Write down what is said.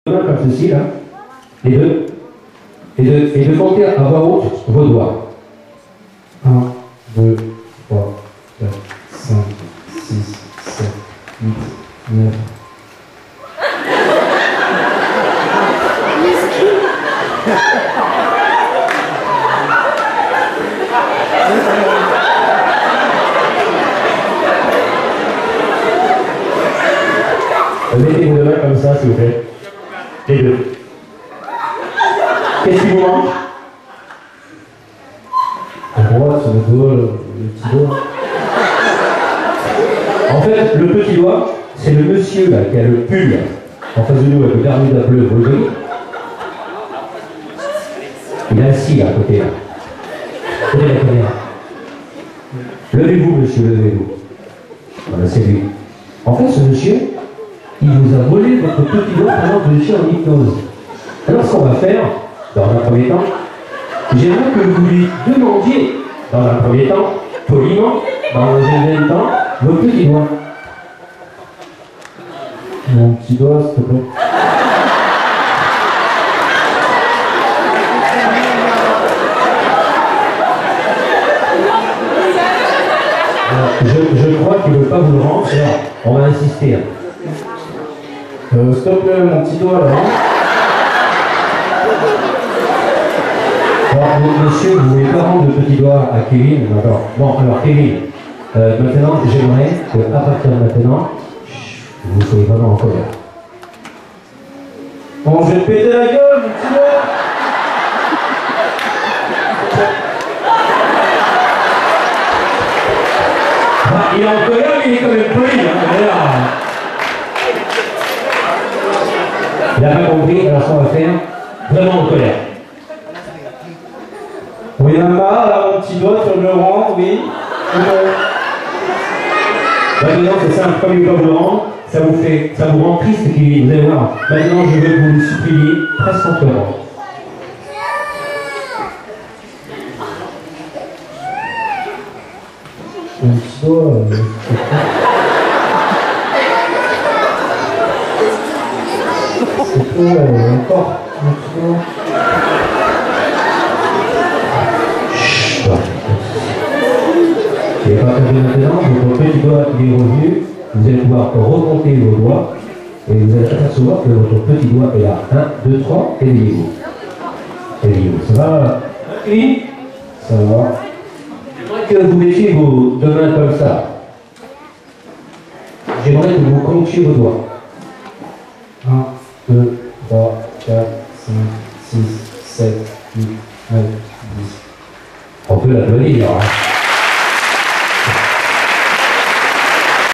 mains comme ceci, là, les deux, et de compter à voix haute vos doigts. 1, 2, 3, 4, 5, 6, 7, 8, 9. Mettez vos deux mains comme ça, s'il vous plaît. Les deux. Qu'est-ce qui vous manque? La droite, sur le doigt, le petit doigt. En fait, le petit doigt, c'est le monsieur là qui a le pull en face de nous avec le Bermuda bleu rosé. Il est assis là, à côté là. Côté la caméra. Levez-vous, monsieur, levez-vous. Voilà, c'est lui. En fait, ce monsieur, il vous a volé votre petit doigt pendant que vous étiez en hypnose. Alors, ce qu'on va faire, dans un premier temps, j'aimerais que vous lui demandiez, dans un premier temps, poliment, dans un deuxième temps, vos petits doigts. Mon petit doigt, s'il te plaît. Je crois qu'il ne veut pas vous le rendre, alors on va insister. S'il te plaît, mon petit doigt là. Alors, monsieur, vous ne voulez pas rendre le petit doigt à Kevin, d'accord. Bon, alors Kevin, maintenant, j'aimerais qu'à partir de maintenant, vous soyez vraiment en colère. Bon, je vais te péter la gueule, mon petit doigt. Il est en colère, mais il est quand même poli. Il n'a pas compris, alors ce qu'on va faire, vraiment en colère. Oui, il y en a marre, là, mon petit doigt sur le rang, oui. Maintenant, c'est simple, comme il doit vous le rendre, ça vous rend triste, vous allez voir. Maintenant, je vais vous le supplier presque en pleurant. Mon petit doigt, c'est quoi, encore, mon petit doigt. Et à partir de maintenant, votre petit doigt il est revenu, vous allez pouvoir recompter vos doigts et vous allez apercevoir que votre petit doigt est là. 1, 2, 3, éveillez-vous. Éveillez-vous. Ça va? Oui. Ça va. J'aimerais que vous mettiez vos deux mains comme ça. J'aimerais que vous comptiez vos doigts. 1, 2, 3, 4, 5, 6, 7, 8, 9, 10. On peut l'applaudir. Hein.